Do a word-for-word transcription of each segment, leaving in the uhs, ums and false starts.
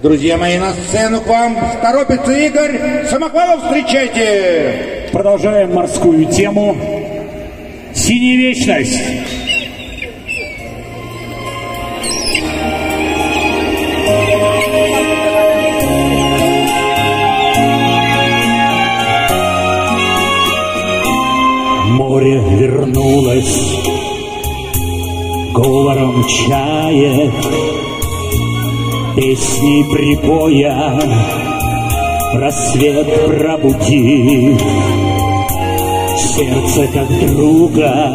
Друзья мои, на сцену к вам торопится Игорь Самохвалов, встречайте! Продолжаем морскую тему. Синяя вечность. Море вернулось говором чаек, песни прибоя рассвет пробудит. Сердце как друга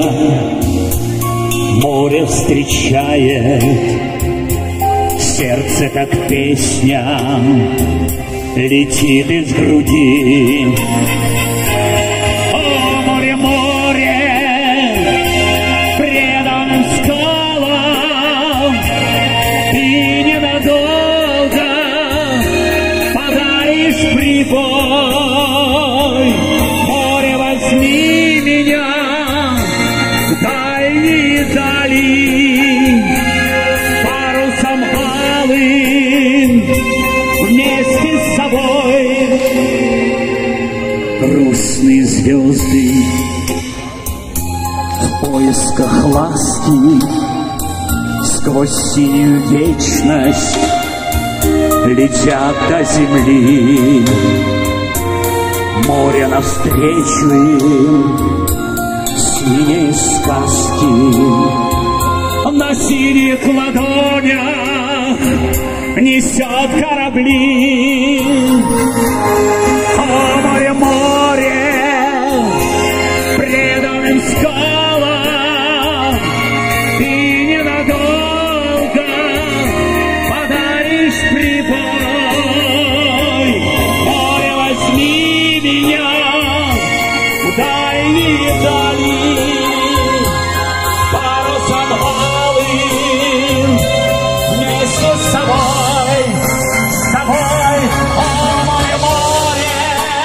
море встречает, сердце как песня летит из груди. О, море, море, предан скалам, и ненадолго подаришь прибой. Море, возьми меня в дальние дали, парусом алым вместе с собой. Грустные звезды в поисках ласки сквозь синюю вечность летят до земли. Море навстречу им синей сказки. На синих ладонях несет корабли. О, море, море, преданным скалам, ты ненадолго подаришь прибой. Море, возьми меня в дальние дали, парусом алым вместе с собой, с тобой. О, море, море,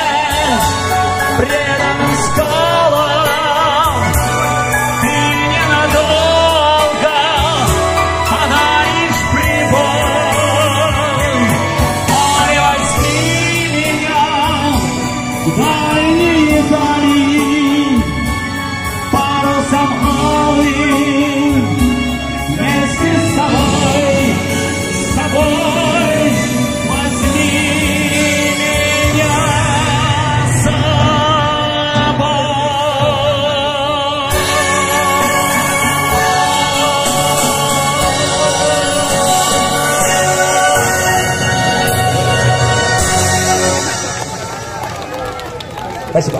преданным скалам, ты ненадолго подаришь прибой. Море, возьми меня в дальние дали, парусом алым вместе с тобой, с тобой. Возьми меня с собой. Спасибо.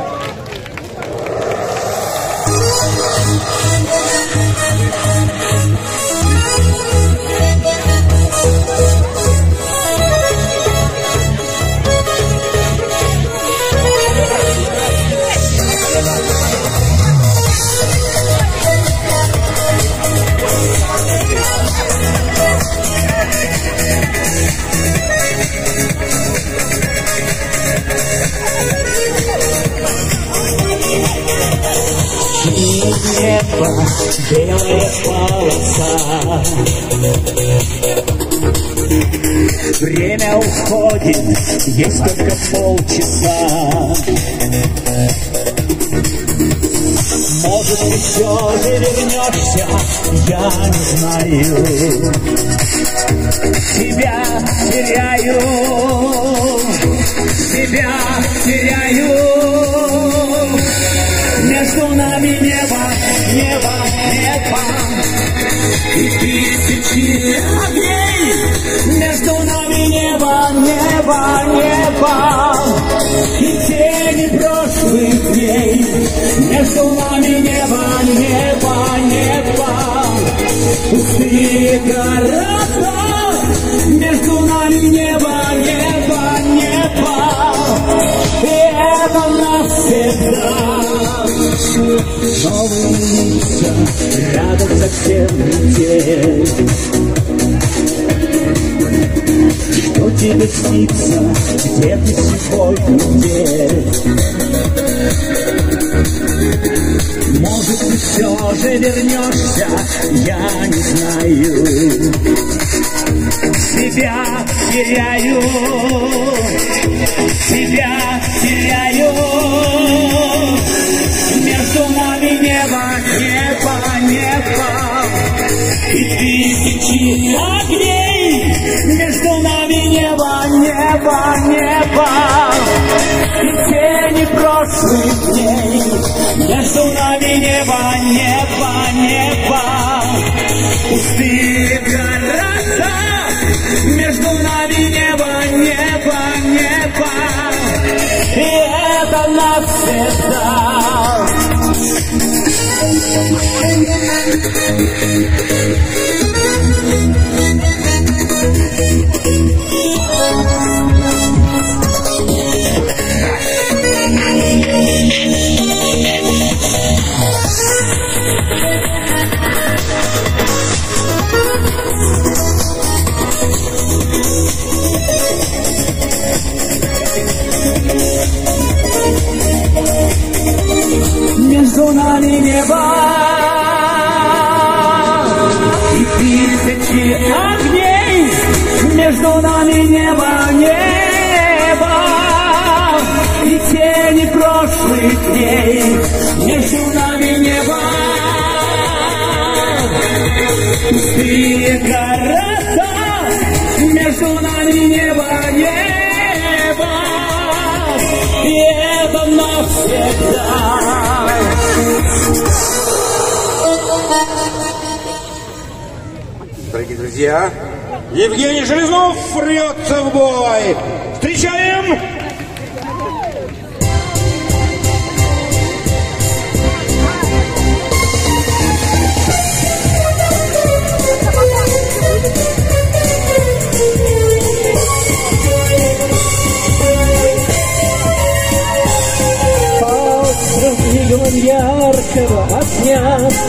Небо, белая полоса, время уходит, есть только полчаса. Может, ты все же вернешься, я не знаю. Тебя теряю, тебя теряю. Между нами небо, небо, небо и тысячи огней. Между нами небо, небо, небо и тени прошлых дней. Между нами небо, небо, небо, пустые города. Между нами небо, небо, небо, и это навсегда. Новые лица рядом совсем не что тебе снится, где ты сегодня, где? Может, ты все же вернешься, я не знаю. Себя теряю, тебя теряю. Между нами небо, небо, небо и тысячи огней. Между нами небо, небо, небо и тени прошлых дней. Между нами небо, небо, небо, пустые города. Между нами небо, небо, небо, и это навсегда. Между нами небо и тысячи огней. Между нами небо, небо и тени прошлых дней. Между нами небо, пустые города. Между нами небо, небо, и это навсегда. Дорогие друзья, Евгений Железнов рвется в бой. Встречаем! Остров мигом яркого огня.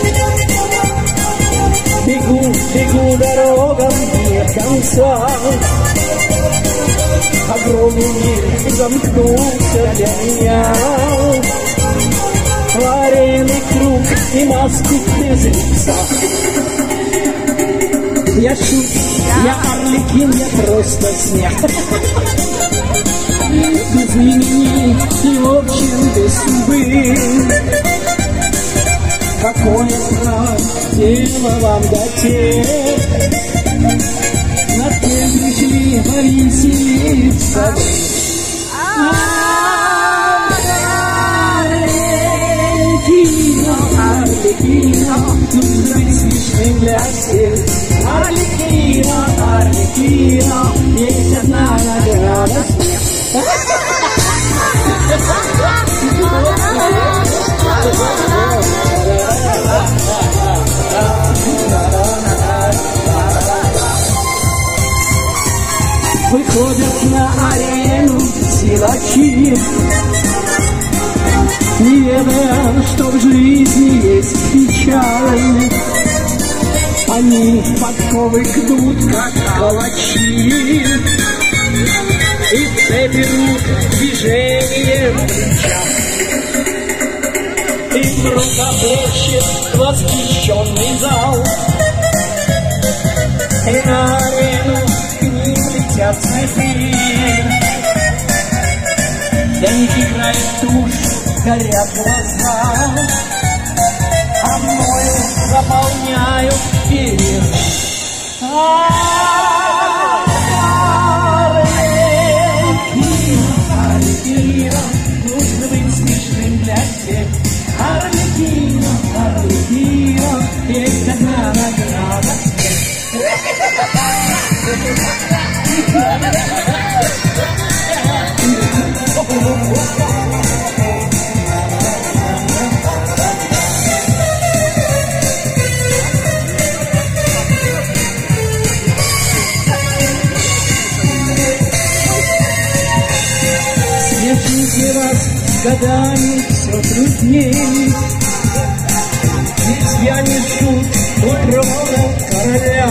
Бегу, бегу дорогам нет конца. Огромный мир замкнулся для меня. Вареный круг и маски без лица. Я шут, я Арлекин, я просто снег. Без имени и в общем без судьбы. Какое право дело вам до тех, над кем пришли повеселиться вы. Арлекино, Арлекино, нужно быть смешным для всех. Арлекино, Арлекино, есть одна награда. Выходят на арену силачи, не ведая, что в жизни есть печаль. Они подковы гнут, как калачи, и соберут движением плеча. И вдруг облещет восхищенный зал, и на арену к ним летят цветы. Для них играет тушь, горят глаза, а мною заполняют перед. Арлекино, Арлекино, нужно быть смешным для всех. Арлекино, Арлекино, есть одна награда. Смешите вас годами все трудней, ведь я не шут у трона короля.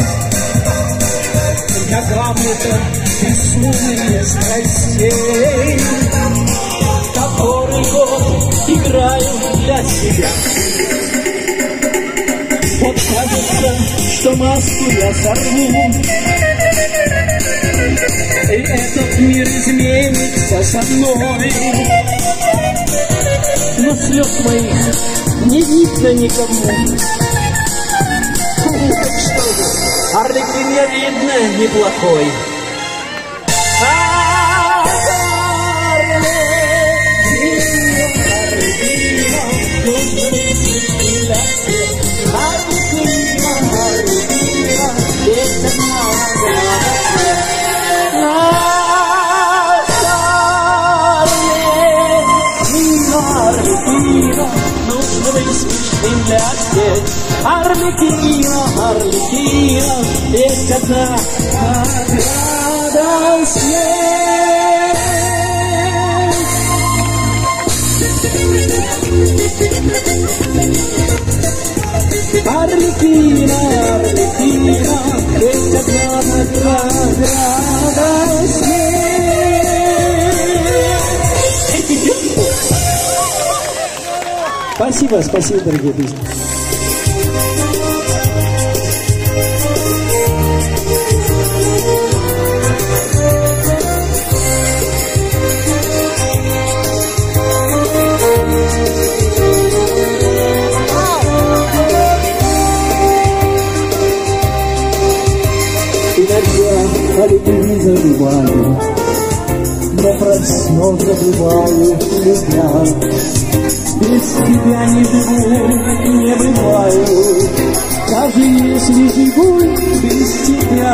Для Гамлета безумие страстей, который год играю для себя. Вот кажется, что маску я сорву, И этот мир изменится со мной. Но слез моих не видно никому. Что же, Арлекин я видно неплохой. Нужно быть смешным для всех. Арлекина, Арлекина, ведь одна награда смерть. Арлекина, Арлекина, ведь одна награда смерть. Спасибо, спасибо, дорогие друзья. Иногда о любви забываю, но про все забываю, любя. Без тебя не живу, не бываю, даже если живу без тебя.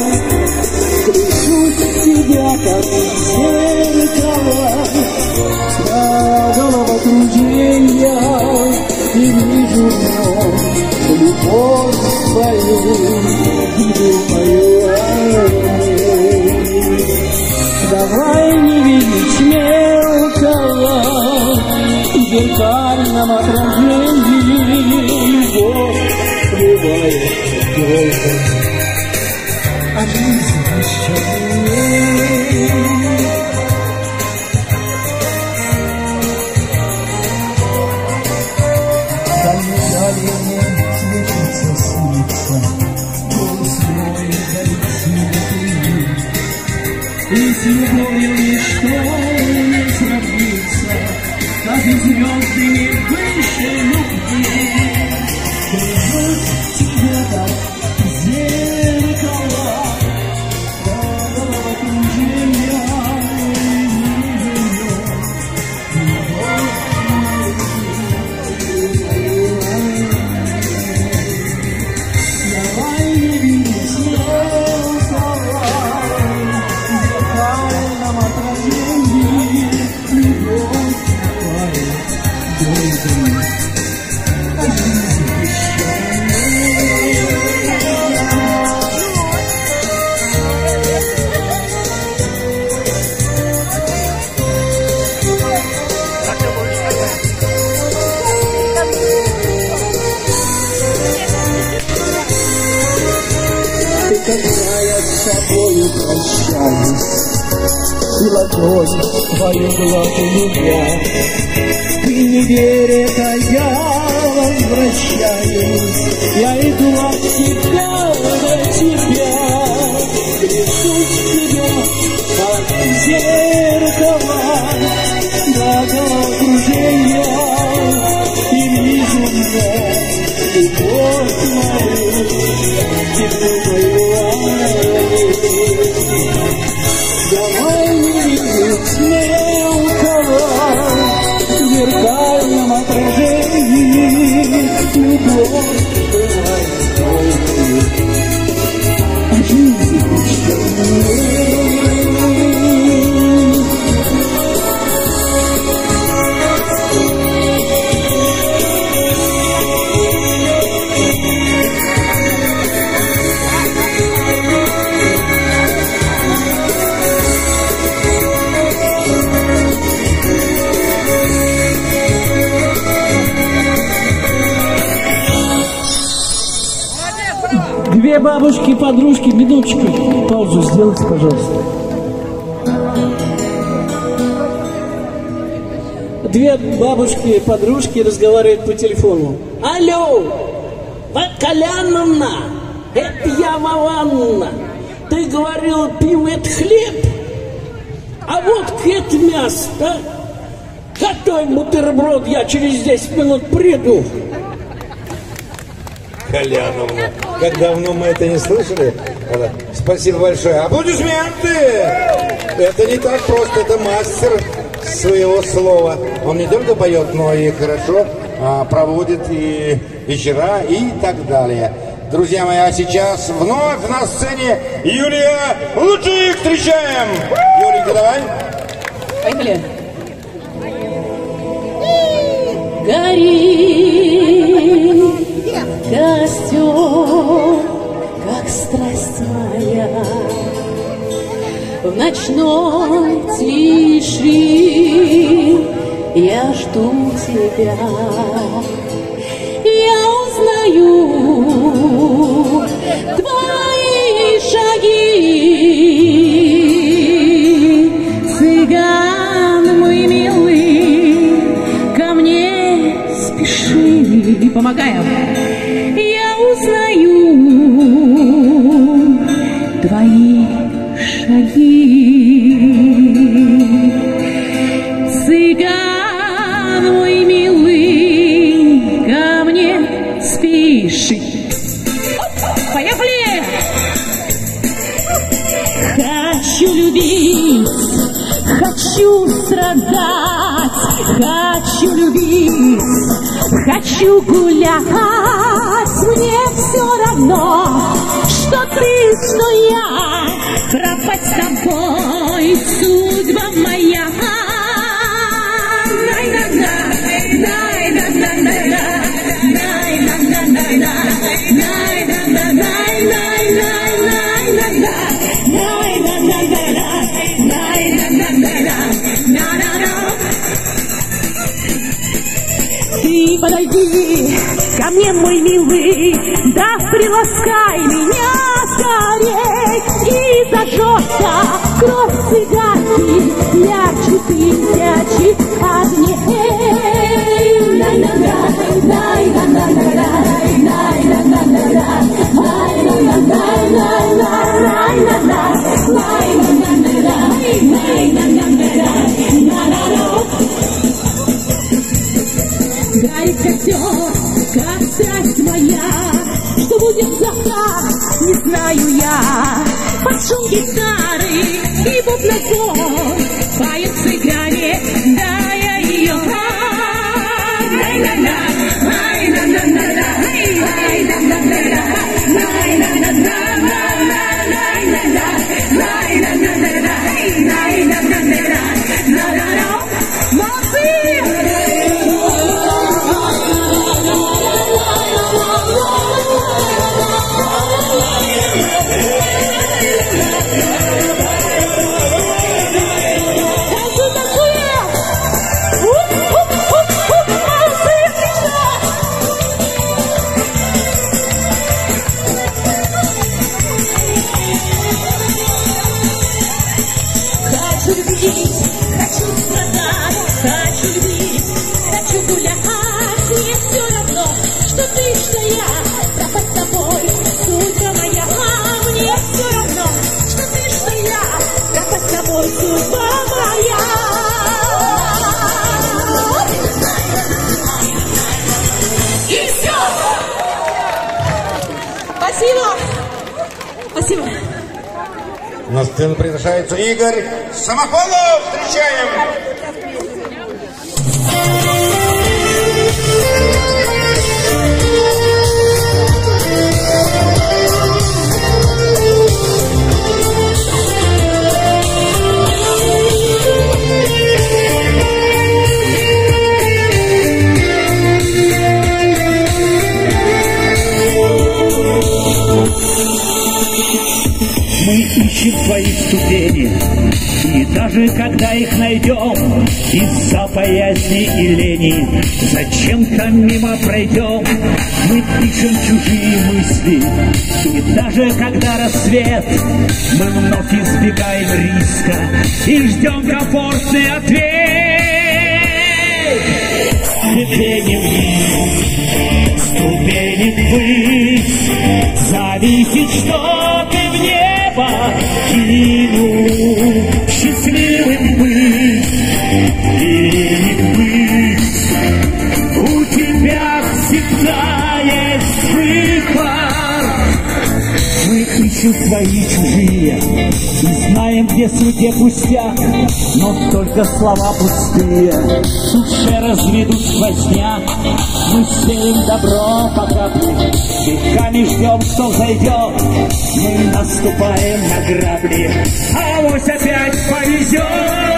Кричу тебя, как зеркало, до головокружения, и вижу в нем любовь свою, и думаю о ней. Давай не видеть мелкого в зеркальном отражении, любовь бывает долго, а жизнь еще длиннее. Дали-дали мне светится, снится, голос мой дарит цветы, и сегодня ничто не сравнится, даже звезды не выше любви. Кричут тебя, как зеркало, до головокружения, и любовь давай не видеть зеркало, в зеркальном отражении, любовь бывает долгой, а жизнь еще ты, когда я с тобою прощаюсь, и ладонь твою гладь любя, ты не веришь, а я возвращаюсь, я иду от тебя до тебя, грешу тебя, как зеркало, до головокружения, и вижу меня, любовь мою, и думаю о ней. Давай не видеть мелкого в зеркальном отражении, любовь бывает долгой, а жизнь еще Две бабушки, подружки, минуточку, паузу сделайте, пожалуйста. Две бабушки, подружки разговаривают по телефону. Алло, Коляновна, это я, Вованна. Ты говорил, пиво это хлеб, а водка это мясо, да? Готовь бутерброд, я через десять минут приду. Коляновна, как давно мы это не слышали? Спасибо большое. Аплодисменты! Это не так просто, это мастер своего слова. Он не только поет, но и хорошо а, проводит и вечера и так далее. Друзья мои, а сейчас вновь на сцене Юлия Лучик. Встречаем! Юлика, давай. Поехали. Горит костер, как страсть моя, в ночной тиши я жду тебя. Я узнаю твои шаги, цыган мой милый, ко мне спеши. Помогаем. Я узнаю твои шаги, цыган мой милый, ко мне спеши. Поехали! Хочу любить, хочу страдать, хочу любить, хочу гулять. Мне все равно, что ты, что я, пропасть с тобой судьба моя. Ты подойди ко мне, мой милый, да приласкай меня скорей. И зажжется кровь цыганки ярче тысячи огней. Горит костер, как страсть моя, что будет завтра, не знаю я. Под шум гитары и бубноков поют цыгане, да я ее. Спасибо. На сцену приглашается Игорь Самохвалов. Встречаем. Мы ищем твои ступени, и даже когда их найдем, из-за боязни и лени зачем-то мимо пройдем. Мы пишем чужие мысли, и даже когда рассвет, мы вновь избегаем риска и ждем комфортный ответ. Ступени вниз, ступени ввысь, зависит, что ты в небо кину, счастливым быть или не быть. У тебя всегда есть выбор. Мы ищем свои чужие и знаем, где суть, где пустяк, но только слова пустые в душе разведут сквозняк. Мы сеем добро по капле, веками ждем, что взойдет. Мы наступаем на грабли, а авось опять повезет.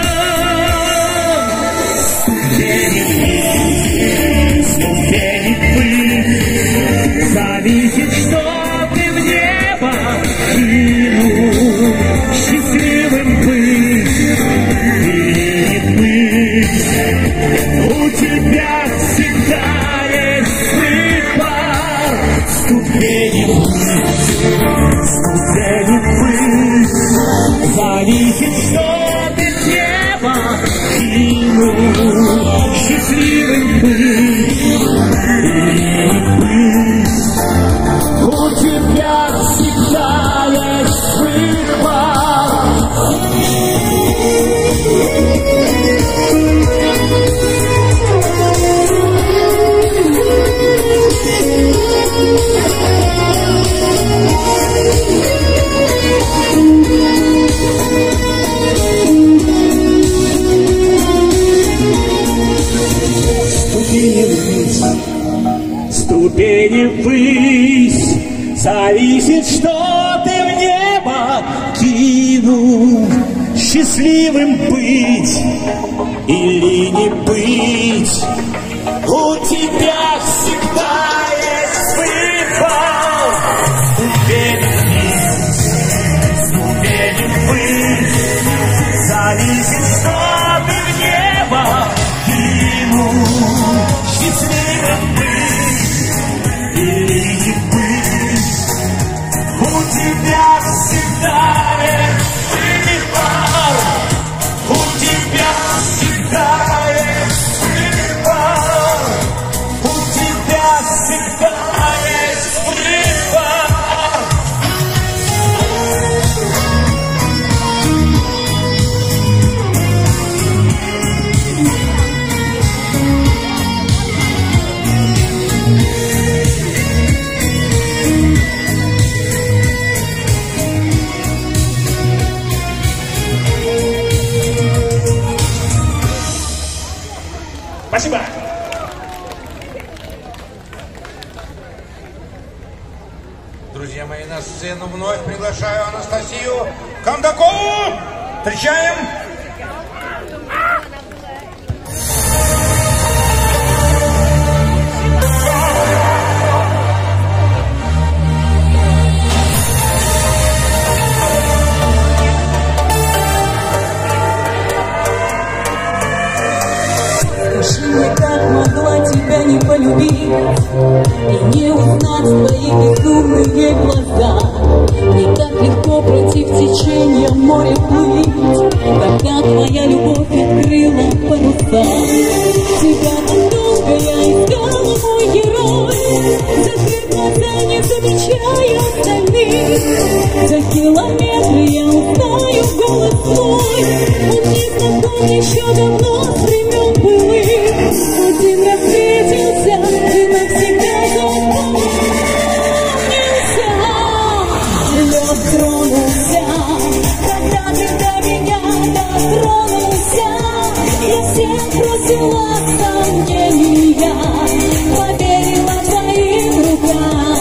Ступени вниз, ступени ввысь, зависит, что ты в небо кинул. Счастливым быть или не быть, у тебя всегда есть выбор. Ступени вниз, ступени ввысь, зависит, что ты в небо кинул. Счастливым быть или не быть, у тебя всегда есть выбор. Ступени вниз, ступени ввысь, зависит, что ты в небо кинул. Счастливым быть или не быть, у тебя всегда есть выбор. Ступени вниз, ступени ввысь, зависит, что ты в небо кинул. Счастливым быть или не быть, у тебя всегда есть выбор. У тебя всегда есть выбор. У тебя всегда есть выбор. Спасибо. Друзья мои, на сцену вновь приглашаю Анастасию Кондакову. Встречаем. Скажи мне, как могла тебя не полюбить и не узнать твои безумные глаза? Не так легко против течения моря плыть, когда твоя любовь открыла паруса. Тебя так долго я искала, мой герой, закрыв глаза, не замечая остальных. За километры я узнаю голос твой, он не знаком еще давно с времен былых. Один раз встретился и навсегда запомнился. Лед тронулся, когда ты до меня дотронулся. Я всех бросила сомнения, поверила твоим рукам.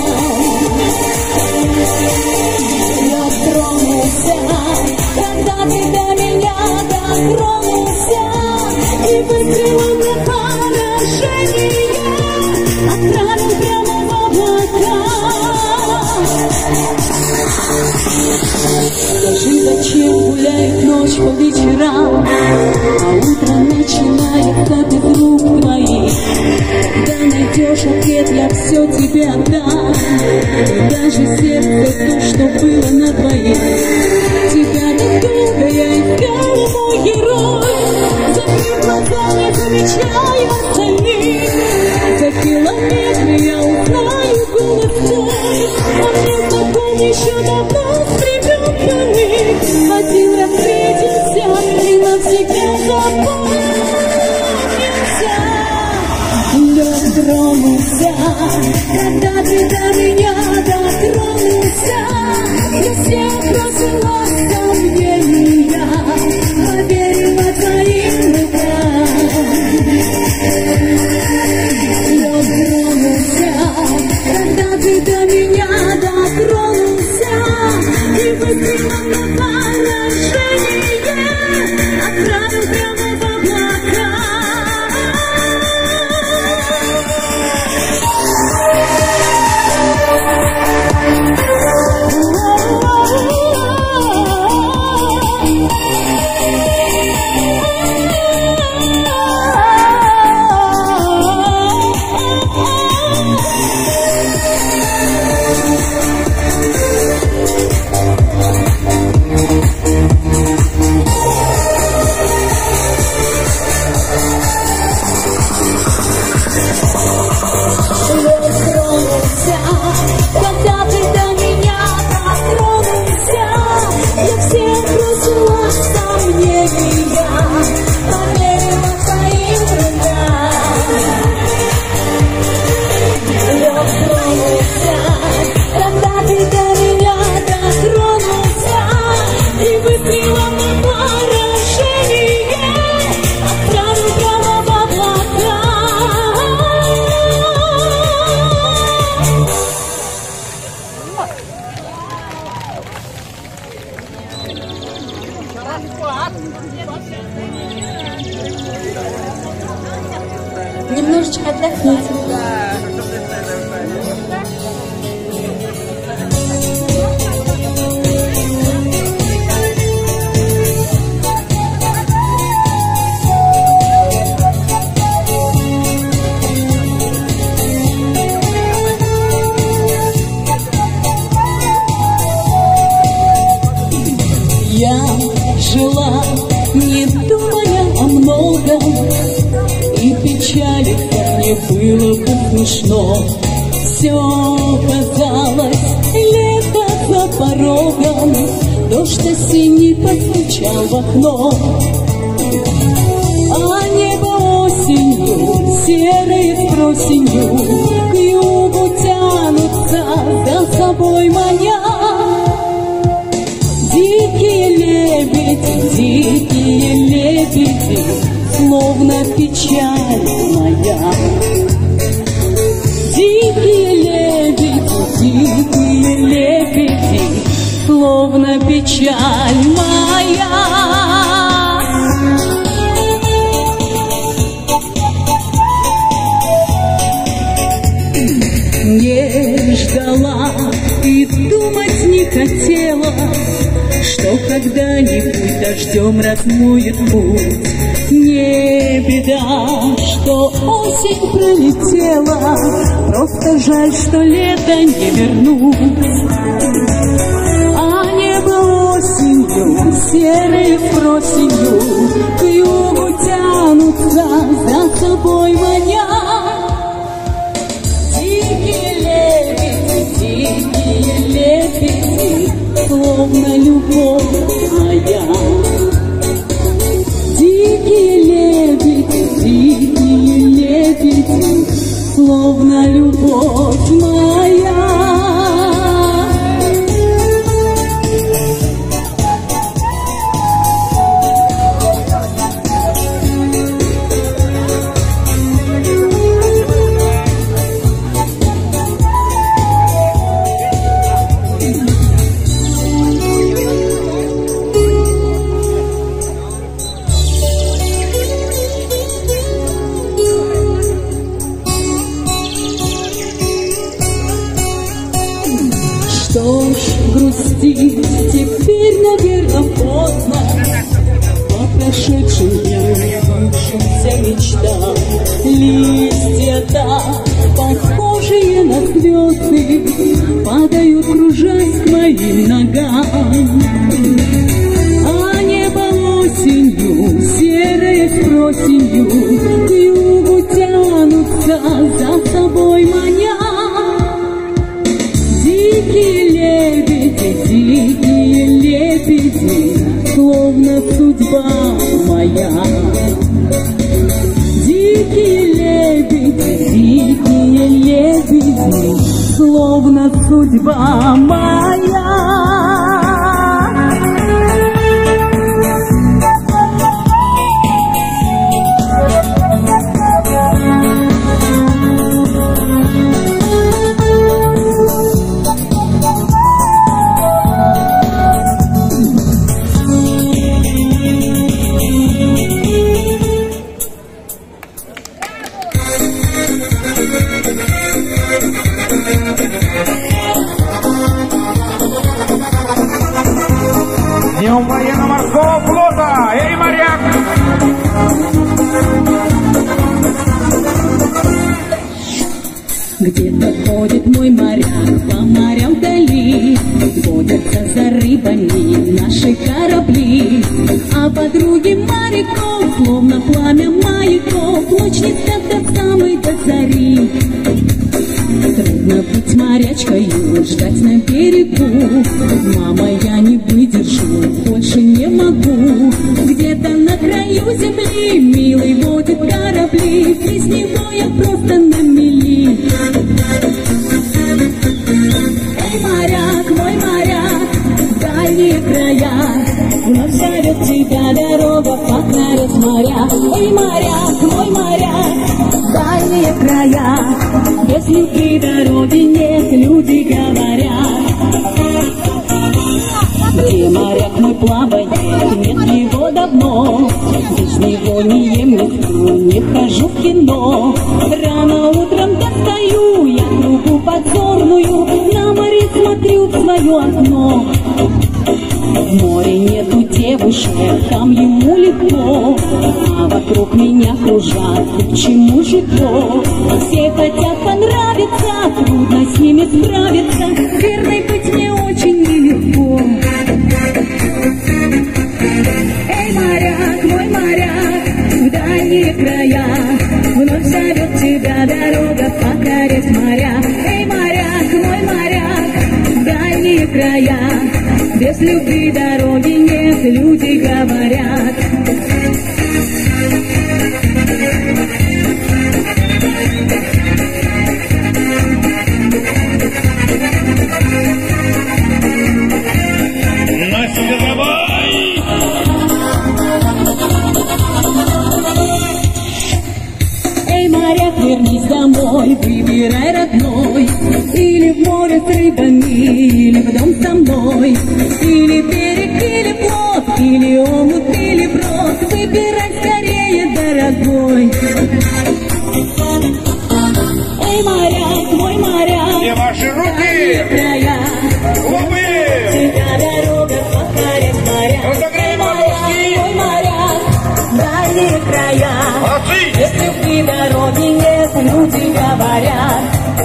Лед тронулся, когда ты до меня дотронулся. И выкрыла мне поражение, отправил прямо в облака. Скажи, зачем гуляет ночь по вечерам, а утро начинается без рук твоих? Когда найдешь ответ, я все тебе отдам, и даже сердце, то, что было на двоих. Тебя так долго я искала, мой герой, закрыв глаза, не замечая остальных. За километры я узнаю голос твой, он мне знаком еще давно с времен былых. один раз встретимся и навсегда запомнился. Лед тронулся, когда ты до меня дотронулся. Я все бросила сомнения, поверила твоим рукам. Лед тронулся, когда ты до меня дотронулся. И выстрелом на поражение отправил прямо в облака. Когда ты до меня дотронулся, я все бросила сомнения, поверила твоим рукам. Лед тронулся, когда ты до меня дотронулся, и выстрелом на поражение отправил прямо в облака. Немножечко отдохните. Я жила, не думая о многом, и печалиться мне было бы смешно. Все казалось, лето за порогом, дождь осенний постучал в окно. А небо осенью, серое с просенью, к югу тянутся за собой маня. Дикие лебеди, дикие лебеди, словно печаль моя. Дикие лебеди, дикие лебеди, словно печаль моя. Не ждала и думать не хотела, что когда-нибудь дождем размоет путь. Не беда, что осень пролетела, просто жаль, что лето не вернуть. А небо осенью, серые с просенью, к югу тянутся за собой маня. Дикие лебеди, дикие лебеди, словно любовь моя. Дикие лебеди, дикие лебеди, словно любовь моя. Что ж грустить, теперь, наверное, поздно. По прошедшим дням сбывшимся мечтам листья так, похожие на звезды, падают, кружась к моим ногам. А небо осенью, серое с просенью, к югу тянутся за собой маня. Дикие лебеди, дикие лебеди, судьба моя. Дикие лебеди, дикие лебеди, словно судьба моя. Днем военно-морского флота! Эй, моряк! Где-то ходит мой моряк по морям вдали, водятся за рыбами наши корабли, а подруги моряков, словно пламя маяков, ночь не спят до самой до зари. Трудно быть морячкою, ждать на берегу. Мама, я не выдержу, больше не могу. Где-то на краю земли милый водит корабли, без него я просто на мели. Эй, моряк, мой моряк, дальние края, вновь зовет тебя дорога, покорит моря. Эй, моряк, мой моряк, дальние края, без любви дороги нет, люди говорят. Где моряк мой плавает, нет его давно, без него не ем, не сплю, не хожу в кино. Рано утром достаю я трубу подзорную, на море смотрю в свое окно. В море нету девушек, там ему легко, а вокруг меня кружат кучи мужиков. Все хотят понравиться, трудно с ними справиться, верной быть мне очень нелегко. Эй, моряк, мой моряк, в дальние края, вновь зовет тебя дорога, покорить моря. Эй, моряк, мой моряк, в дальние края, без любви дороги нет, люди говорят. Настя, давай! Эй, моряк, вернись домой, выбирай, родной, или в море с рыбами, или в дом со мной, или берег, или плот, или омут, или брод, выбирай скорее, дорогой. Эй, моряк, мой моряк, Где ваши руки? края, Лобы! тебя дорога покорит моря. Разогрей Эй, моряк, подушки! мой моряк, дальние края, Молодцы! без любви дороги нет, люди говорят.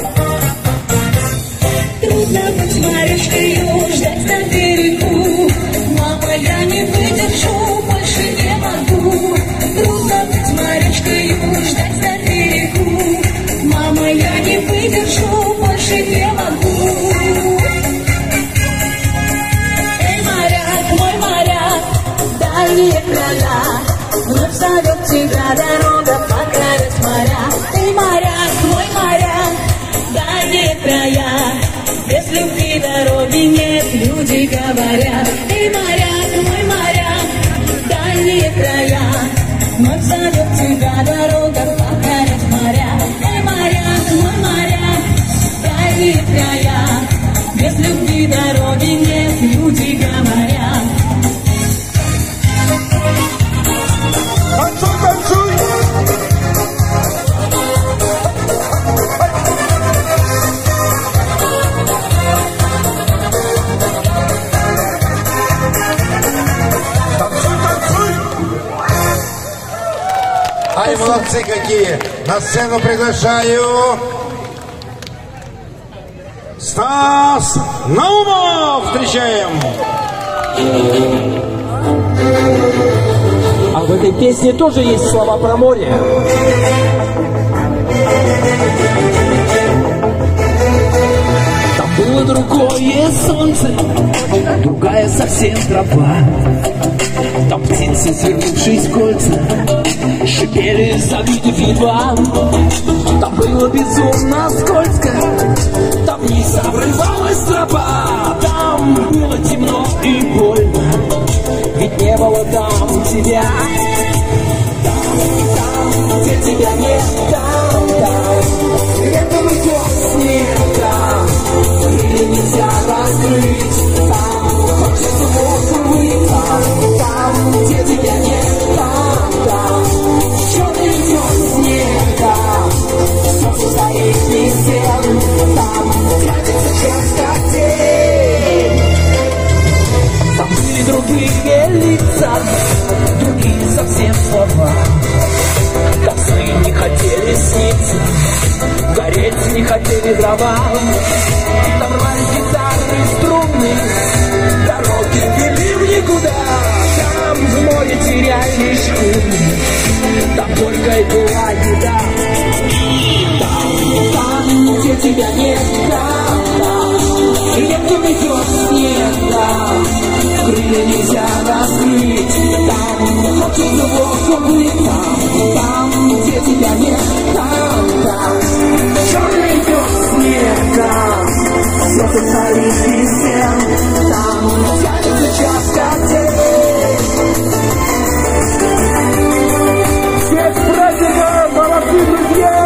Трудно быть морячкою, ждать на берегу. Мама, я не выдержу, больше не могу. Трудно быть морячкою, ждать на берегу. Мама, я не выдержу, больше не могу. Эй, моряк, мой моряк, дальние края, вновь зовет тебя дорога, покорить моря. Эй, моряк, мой моряк, дальние края, без любви дороги нет, люди говорят. Эй, моряк, мой моряк, дальние края, вновь зовет тебя дорога, покорить моря. Эй, моряк, мой моряк, дальние края, без любви дороги нет, люди говорят. Танцуй, танцуй! Танцуй, танцуй! Ай, молодцы какие! На сцену приглашаю Стас Наумов! Встречаем! А в этой песне тоже есть слова про море. Там было другое солнце, другая совсем трава. Там птицы, свернувшись в кольца, шипели, завидев едва. Там было безумно скользко, там вниз обрывалась тропа. Там было темно и больно, ведь не было там тебя. Там, там, где тебя нет, там, там, летом идет снег, там, или нельзя раскрыть, там, хочется воздух выйти, там, там, где тебя нет, там, там, черный идет снег, там, солнце стоит без стен, там, тянется час как день. Там были другие лица, другие совсем слова. Там сны не хотели сниться, гореть не хотели дрова. Там рвали гитары, струны, дороги вели в никуда. Там в море теряли шхуны, там только и была еда. Там, там, где тебя нет, там, там, летом идет снег, там, крылья нельзя раскрыть, там, хочется воздух быть, там, там, где тебя нет, там, там, черный идет снег, там, все стоит без стен, там, тянется час как день. Всех с праздником, молодцы, друзья!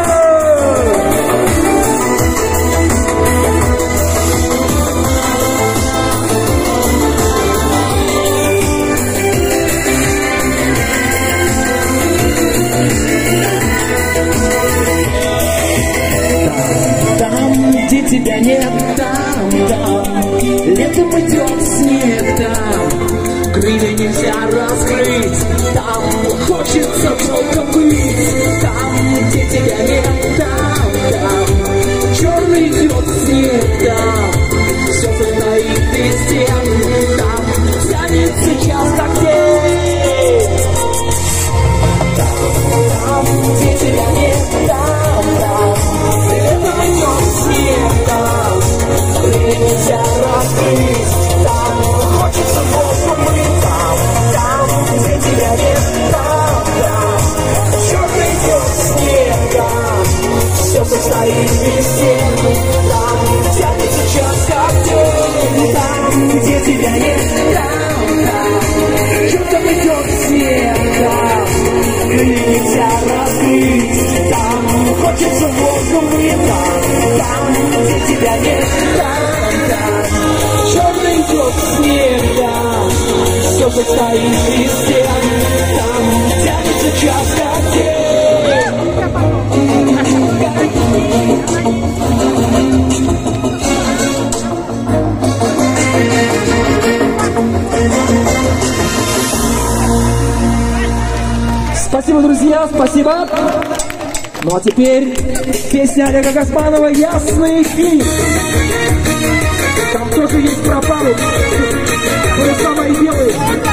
Тебя нет там, там, летом идет снег там, крылья нельзя раскрыть, там хочется только быть, там, где тебя нет там, там, черный идет снег там, все стоит без стен, там, тянется час как день. Там, там, где тебя нет там, там, летом идет снег. Нельзя раскрыть, там хочется воздух быть, там, там, где тебя нет, там, там, черный идет снег, там, все состоит без стен, там, тянется час как день, там, где тебя нет, там, там, черный идет снег, там, крылья нельзя раскрыть, там, хочется воздух быть, там, там, где тебя нет, там. Черный идет снег, да, все состоит из стен, там тянется час как день. Спасибо, друзья, спасибо. Ну а теперь песня Олега Газманова «Ясный фильм». Там тоже есть пропалу, то же самое делает.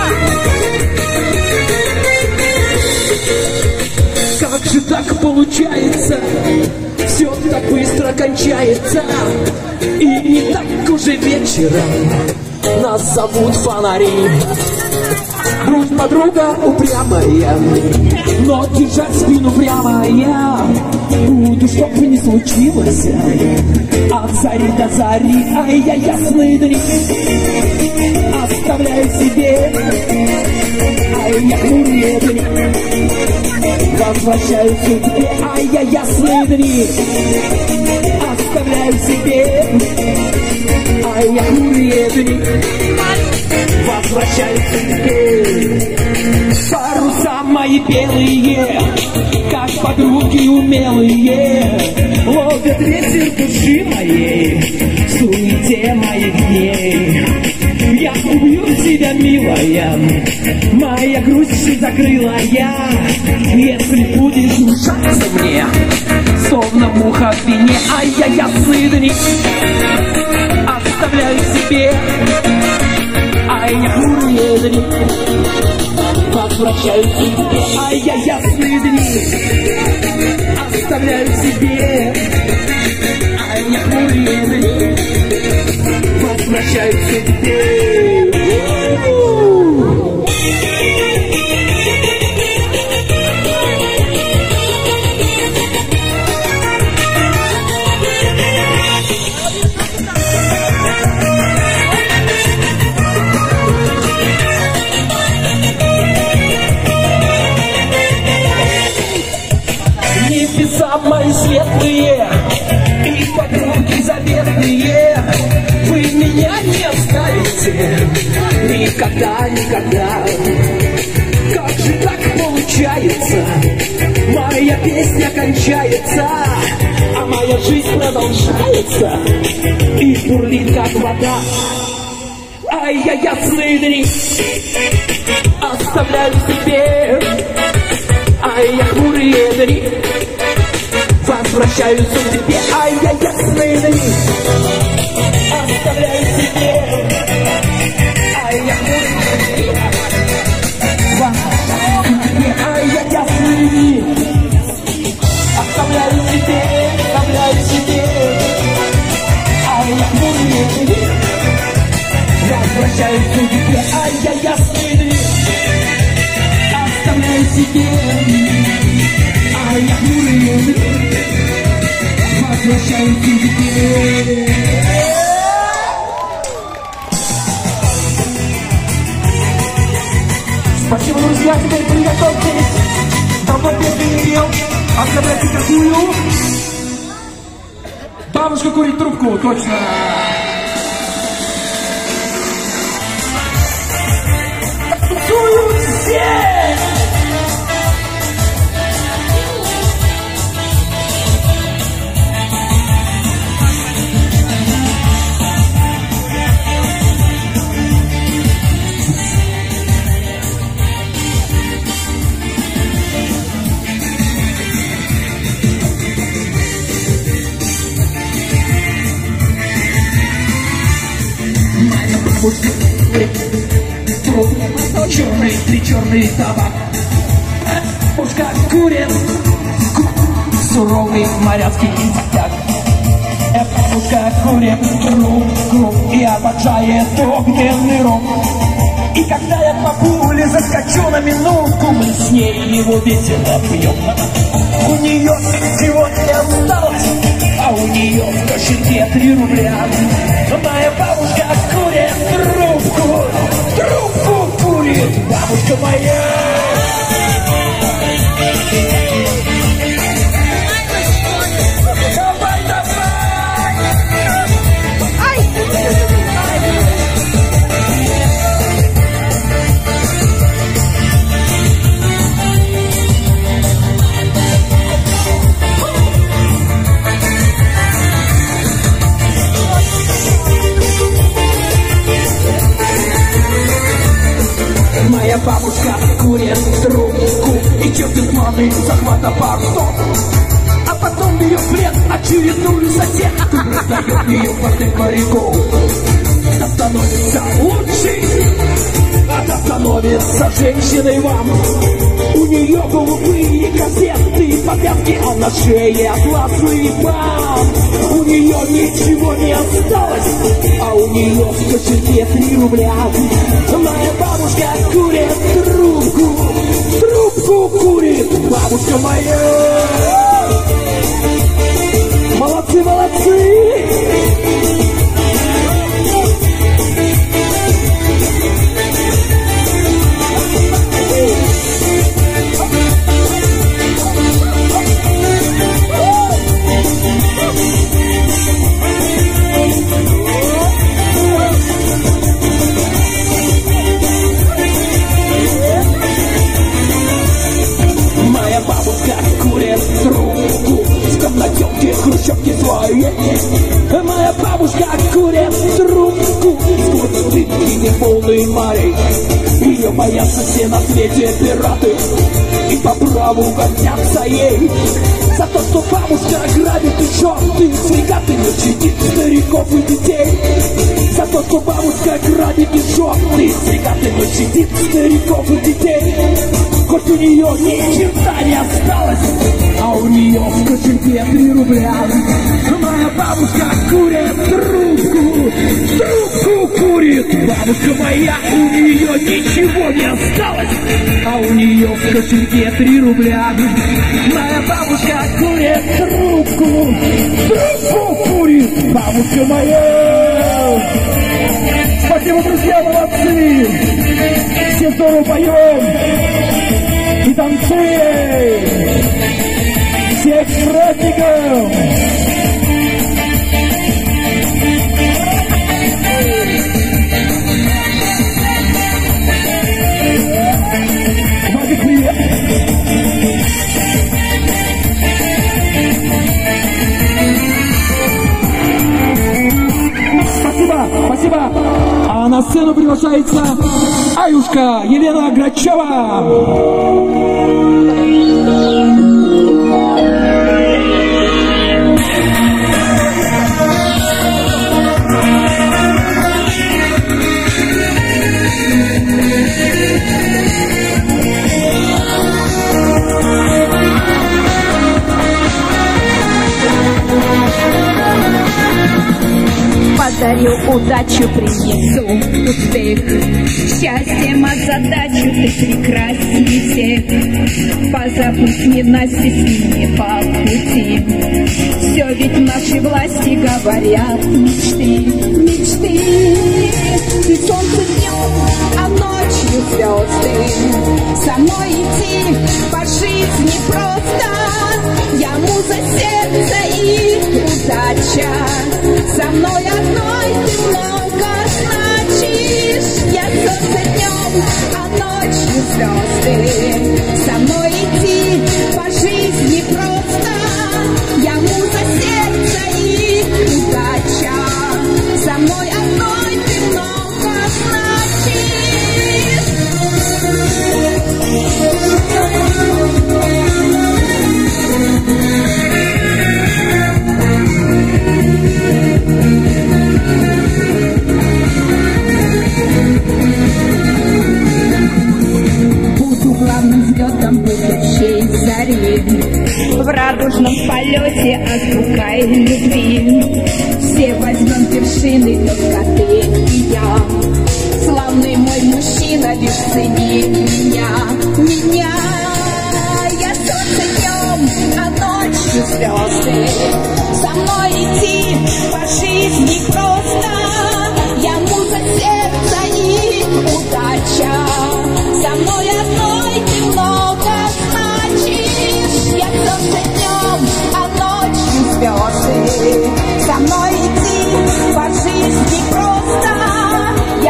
Как же так получается, все так быстро кончается, и не так уже вечером нас зовут фонари. Грудь подруга упрямая, но держать спину прямо я буду, чтоб не случилось. От зари до зари, ай я ясные дни оставляю себе, ай я хмурые дни возвращаю судьбе, ай я ясные дни оставляю себе, ай я хмурые дни возвращаю судьбе. Паруса мои белые, как подруги умелые, ловят ветер души моей в суете моих дней. Я убью тебя, милая, моя грусть закрыла я, если будешь мешаться мне, словно муха в вине, ай я ясные дни оставляю себе, ай я хмурые дни возвращаю себе, ай я ясные дни оставляю себе, ай я хмурые дни возвращаю себе. свете. Никогда, никогда. Как же так получается? Моя песня кончается, а моя жизнь продолжается и бурлит, как вода. Ай, я ясные дни оставляю себе, ай, я хмурые дни возвращаюсь к тебе. Ай, я ясные дни оставляю себе, ай, я хмурые дни возвращаюсь к тебе. Ай, я ясные дни оставляю себе, оставляю себе, ай, я хмурые дни возвращаюсь к тебе. Ай, я ясные дни оставляю себе, ай, я хмурые дни возвращаюсь к тебе. Спасибо, друзья, теперь приготовьтесь. Давно песни не пел. Отгадайте какую? Бабушка курит трубку, точно. Танцуют все! Черный, три черный табак. Пушка курит, суровый моряцкий стяг. Пушка курит трубку и обожает огненный рог. И когда я по пуле заскочу на минутку, мы с ней его весело пьем. У нее сегодня осталось, а у нее в кошельке три рубля. Моя бабушка курит трубку, трубку курит бабушка моя. Давай, давай! Ай! Моя бабушка курит трубку и чертит маны захвата парусов. А потом ее в плен очередную сосед раздает ее под моряков. Да становится лучше, а да становится женщиной вам. У нее голубые газеты, повязки, а на шее атласный бам. У нее ничего не осталось, а у нее в кошельке три рубля. Моя бабушка курит трубку, трубку курит бабушка моя. Молодцы, молодцы! Моя бабушка курит трубку в комнатенке хрущевки своей. Моя бабушка курит трубку сквозь дымки неполные морей. Ее боятся все на свете пираты и по праву гордятся ей. За то, что бабушка грабит и черты, фрегатами щадит стариков и детей. За то, что бабушка грабит и черты, фрегатами щадит стариков и детей. Хоть у нее ни черта не осталось, а у нее в кошельке три рубля. Моя бабушка курит трубку, трубку курит бабушка моя. У нее ничего не осталось, а у нее в кошельке три рубля. Моя бабушка курит трубку, трубку курит бабушка моя. Спасибо, друзья, молодцы! Все здорово поем и танцуем! Всех с праздником! на сцену приглашается Аюшка Елена Грачева. Подарю удачу, принесу успех, счастьем озадачу, ты прекрасней всех. Позабудь ненастье, не по пути, все ведь в нашей власти, говорят мечты, мечты. Ты солнце днем, а ночью звезды, со мной идти по жизни просто. Я муза сердца и удача, со мной одной ты много значишь. Я солнце днем, а ночью звезды, со мной идти по жизни просто. Я муза сердца и удача, со мной одной ты много значишь. В радужном полете азбукой любви все возьмем вершины, только ты и я. Славный мой мужчина, лишь цени меня, меня. Я солнце днем, а ночью звезды, со мной идти по жизни просто. Я муза сердца и удача, со мной одной ты много значишь. Я солнце днем, а ночью звезды, со мной идти по жизни просто.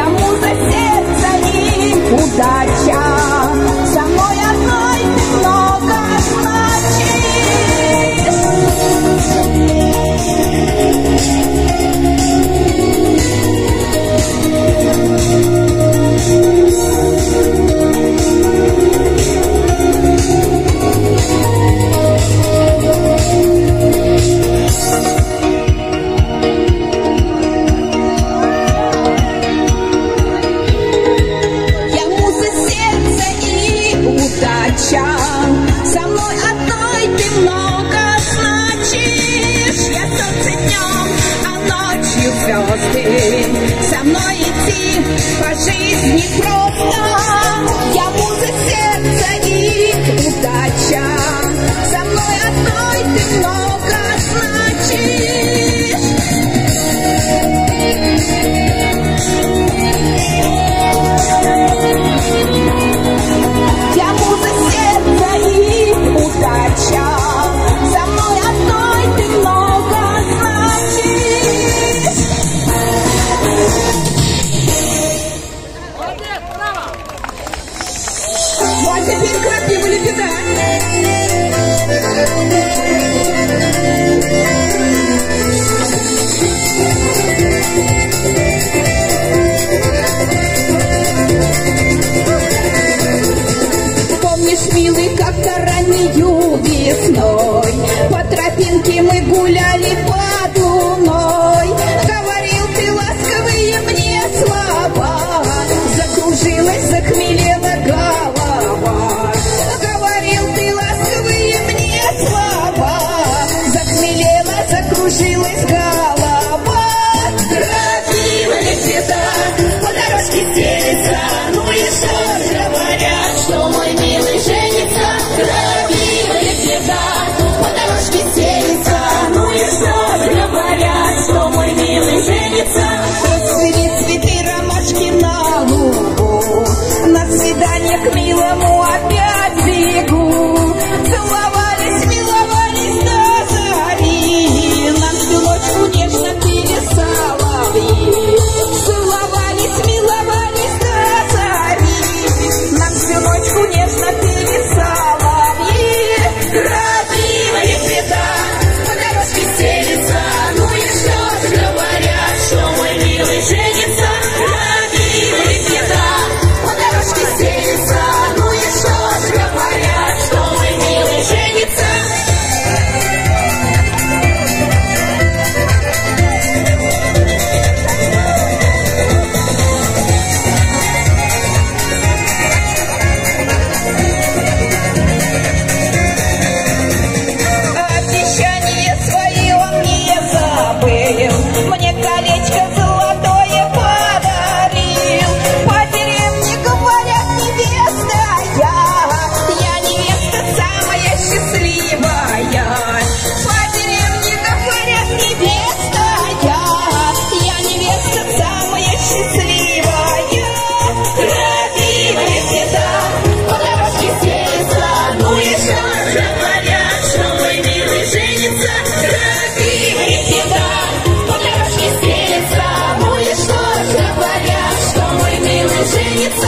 женится.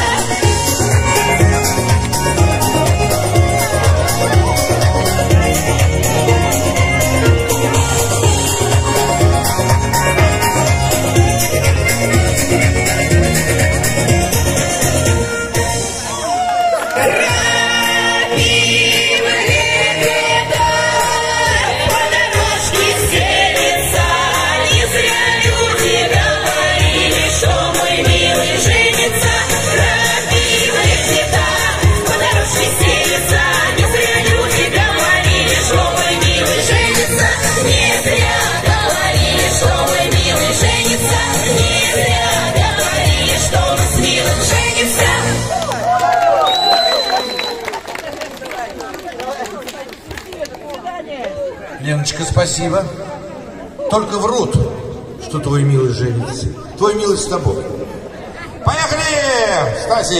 Леночка, спасибо. Только врут, что твой милый женится. Твой милый с тобой. Поехали, Стасик!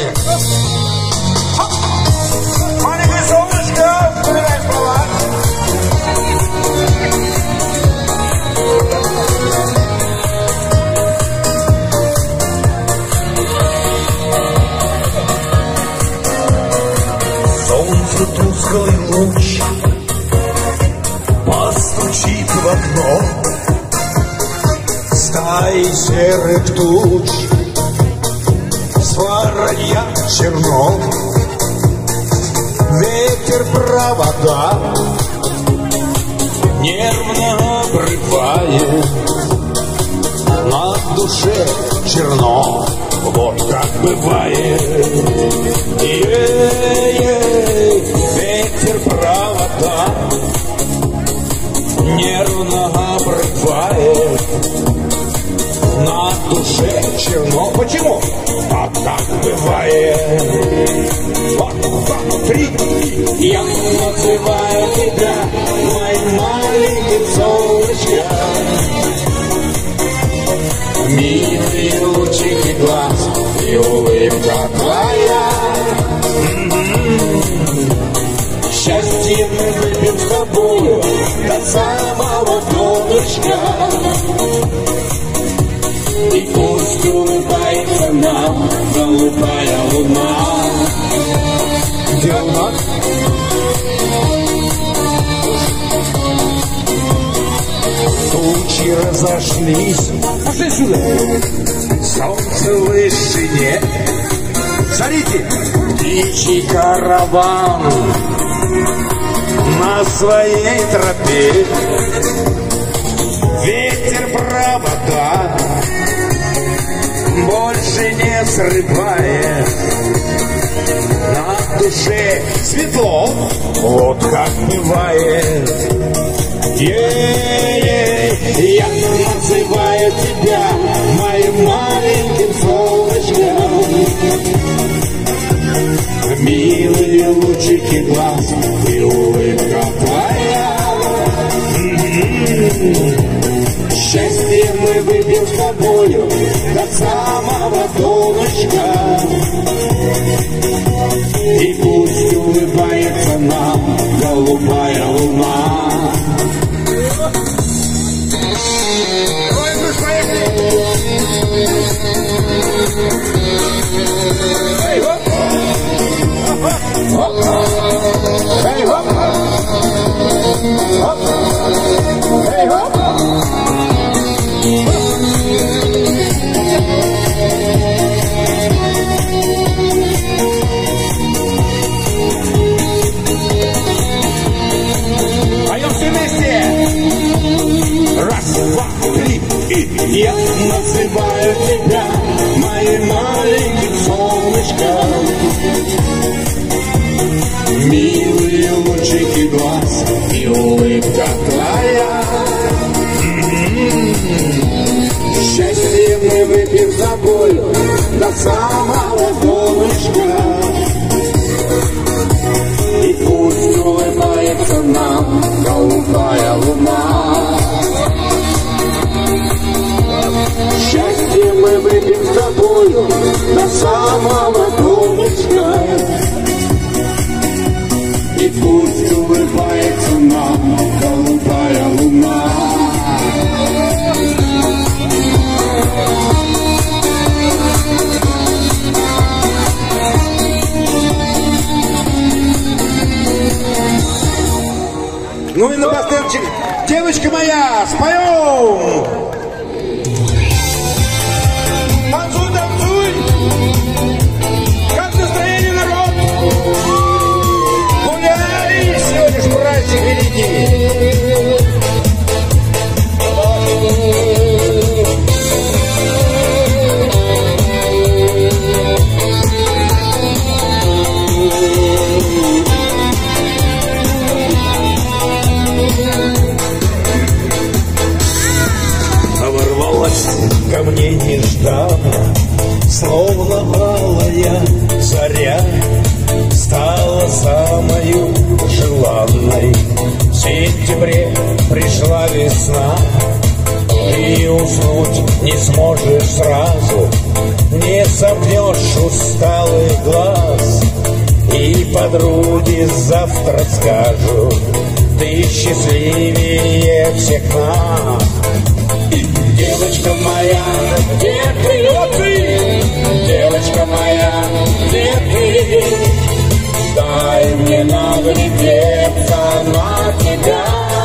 Маленькое солнышко, выбирай слова. Солнце тусклый луч постучит в окно, стаи серых туч, с воронья черно. Ветер провода нервно обрывает, на душе черно, вот как бывает. Е-е-е, ветер провода нервно обрывает, на душе черно. Почему? А так бывает. Вот, два, три. Я называю тебя, мой маленький солнышко, милые лучики глаз и улыбка твоя. Счастье мы выпьем с тобою до самого донышка, и пусть улыбается нам голубая луна. Где луна? Тучи разошлись. Пошли сюда. Солнце в вышине. Смотрите, птичий караван на своей тропе. Ветер провода больше не срывает, на душе светло, вот как бывает. Е-е-е, я называю тебя моим маленьким солнышком, милые лучики глаз и улыбка твоя. Счастье мы выпьем с тобою до самого донышка, и пусть улыбается нам голубая луна. Эй, хоп! Хоп! Эй, хоп! Хоп! Эй, хоп! Поем все вместе! Раз, два, три, и я называю тебя моим маленьким солнышком, милые лучики глаз и улыбка твоя. Счастье мы выпьем с тобою до самого донышка, и пусть улыбается нам голубая луна. Счастье мы выпьем с тобою до самого донышка, и пусть улыбается нам голубая луна. Ну и на бастенчик. Девочка моя, споем! Танцуй, танцуй! Как настроение, народ? Гуляй! Сегодня ж праздник великий! Ворвалась ко мне нежданно, словно алая заря, стала самою желанной. В сентябре пришла весна, и уснуть не сможешь сразу, не сомкнешь усталый глаз, и подруги завтра скажут: ты счастливее всех нас. Девочка моя, где ты? Вот ты! Девочка моя, где ты? Дай мне наглядеться на тебя.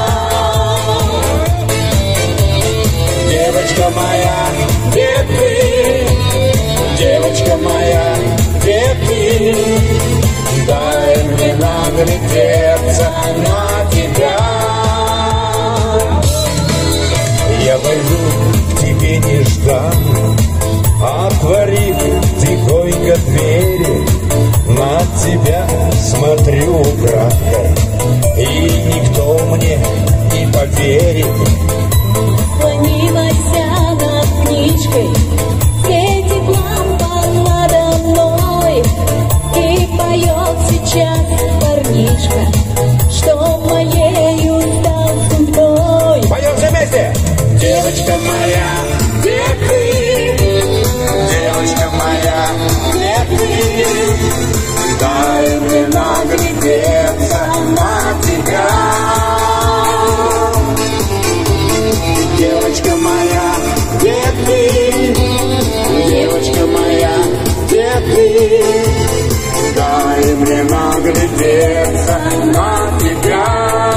Девочка моя, где ты? Девочка моя, где ты? Дай мне наглядеться на тебя. Я войду к тебе нежданно, отворив тихонько двери, на тебя смотрю украдкой, и никто мне не поверит. Склонилась над книжкой, светит лампа надо мной, и поет сейчас парнишка, что моею стал судьбой. Поем все вместе! Девочка моя, где ты? Девочка моя, где ты? Дай мне наглядеться на тебя. Девочка моя, где ты? Девочка моя, где ты? Дай мне наглядеться на тебя.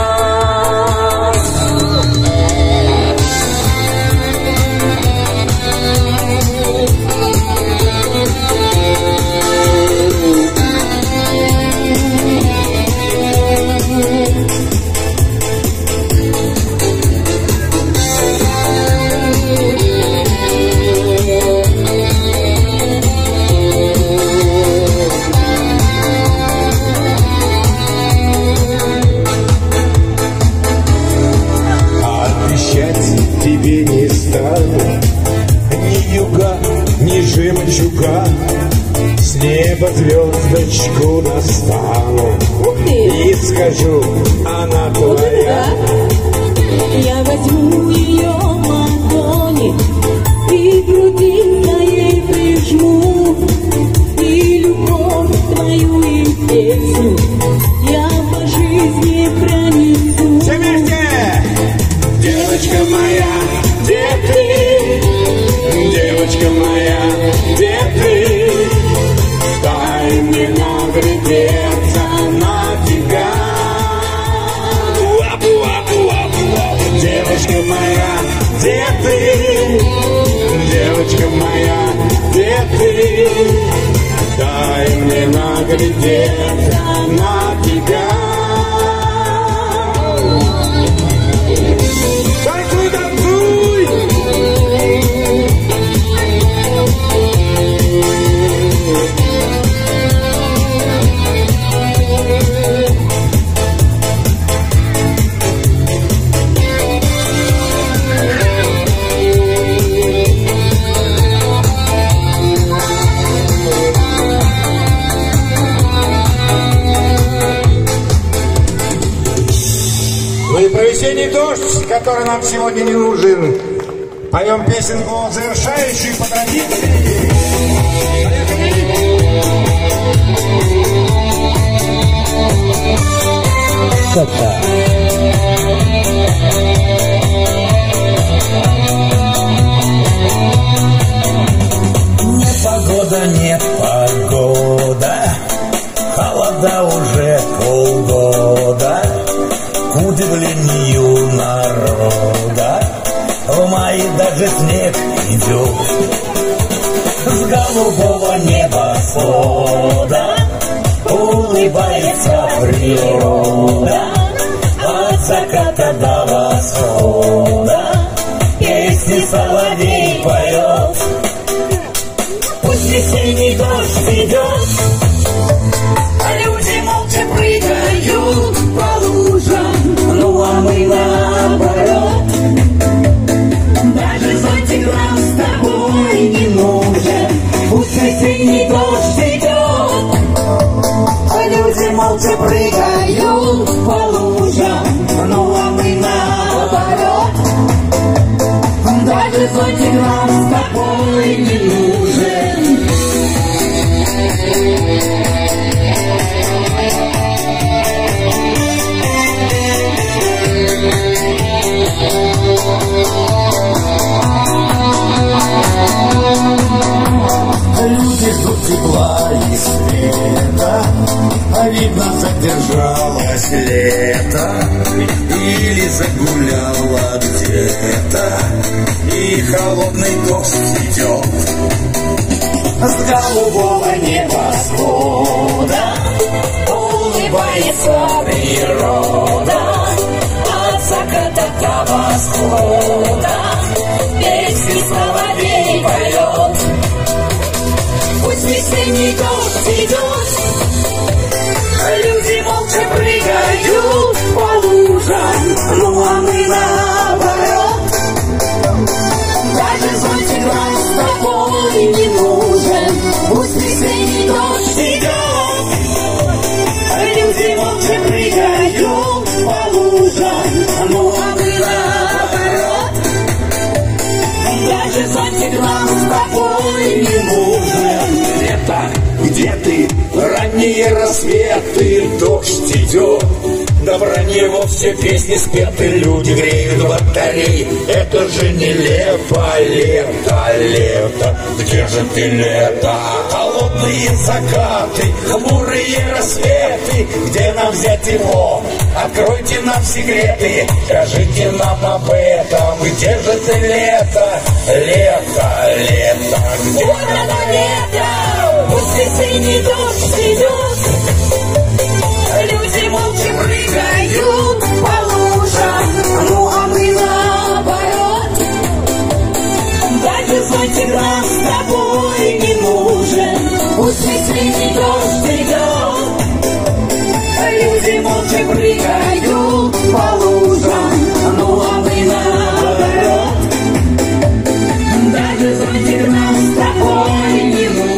Тебе не стану ни юга, ни жемчуга, с неба звездочку достану и скажу: она твоя. Я возьму ее в ладони и к груди своей прижму, и любовь твою и песню я по жизни пронесу. Все вместе! Девочка моя, где ты? Девочка моя, где ты? Дай мне наглядеться на тебя. Девочка моя, где ты? Девочка моя, где ты? Дай мне наглядеться на тебя. Танцуй, танцуй! Ну и про весенний дождь, который нам сегодня не нужен. Поем песенку, завершающую по традиции. Непогода, непогода, холода уже полгода. К удивлению тает даже снег идет. С голубого небосвода улыбается природа, от заката до восхода песни соловей поет. Пусть весенний дождь идет, а люди молча прыгают по лужам, ну а мы наоборот. Даже зонтик нам с тобой не нужен, пусть весенний дождь идет, а люди молча прыгают по лужам, ну а мы наоборот. Даже зонтик нам с тобой не нужен. Люди ждут тепла и света, а видно задержалось лето, или загуляло где-то, и холодный дождь идет. С голубого небосвода улыбается природа, от заката до восхода песни соловей поет. Пусть весенний дождь идет, а люди молча прыгают по лужам, ну а мы наоборот. Даже зонтик нам с тобой не нужен, пусть весенний дождь идет, а люди молча прыгают по лужам, ну а мы наоборот. Даже зонтик нам с тобой не нужен. Лето, где ты? Ранние рассветы, дождь идет. Да в ранние вовсе песни спеты, люди греют батареи. Это же нелепо, лето, лето. Где же ты, лето? Холодные закаты, хмурые рассветы. Где нам взять тепло? Откройте нам секреты, скажите нам об этом. Где же ты, лето? Лето, лето. Где вот оно, лето? Пусть весенний дождь идет, люди молча прыгают по лужам, ну а мы наоборот. Даже зонтик нам с тобой не нужен, пусть весенний дождь идет, люди молча прыгают по лужам, ну а мы наоборот. Даже зонтик нам с тобой не нужен.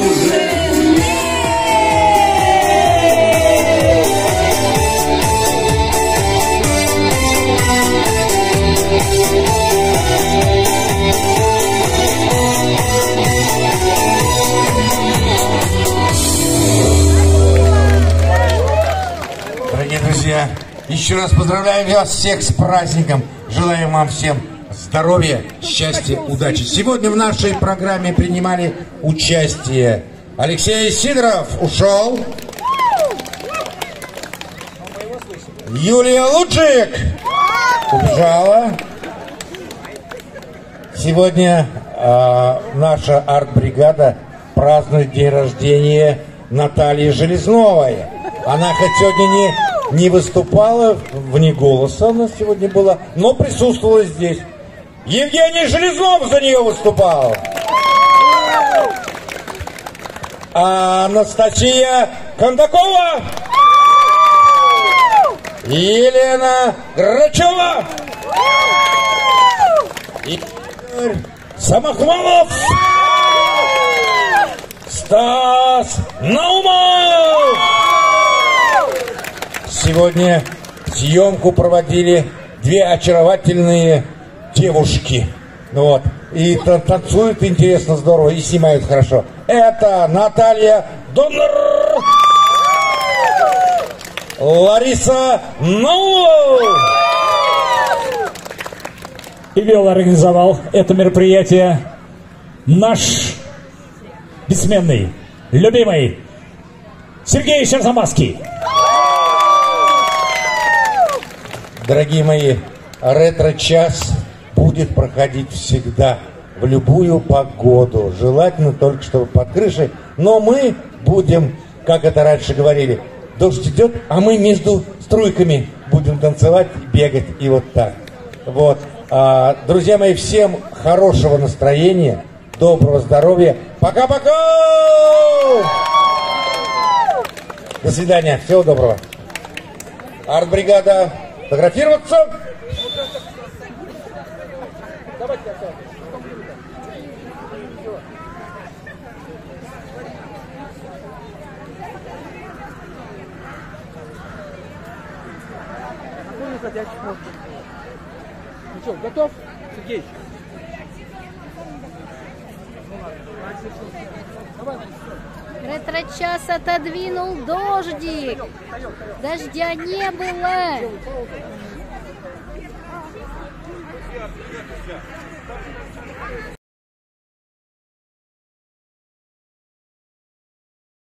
Дорогие друзья, еще раз поздравляем вас всех с праздником. Желаем вам всем здоровья, счастья, удачи. Сегодня в нашей программе принимали участие Алексей Сидоров, ушел. Юлия Лучик убежала. Сегодня э, наша арт-бригада празднует день рождения Натальи Железновой. Она хоть сегодня не, не выступала, вне голоса она сегодня была, но присутствовала здесь. Евгений Железнов за нее выступал. А Анастасия Кондакова. Елена Грачева. Игорь Самохвалов. Стас Наумов. Сегодня съемку проводили две очаровательные девушки. Вот. И танцуют интересно, здорово, и снимают хорошо. Это Наталья Доннер, Лариса Наумова. И вел, организовал это мероприятие наш бессменный, любимый Сергей Черзамаский. Дорогие мои, ретро-час будет проходить всегда, в любую погоду. Желательно только, чтобы под крышей. Но мы будем, как это раньше говорили, дождь идет, а мы между струйками будем танцевать, бегать и вот так. Вот. А, друзья мои, всем хорошего настроения, доброго здоровья. Пока-пока! До свидания. Всего доброго. Арт-бригада. Фотографироваться. Ну что, готов, Сергей? Ретро-час отодвинул дождик. Дождя не было.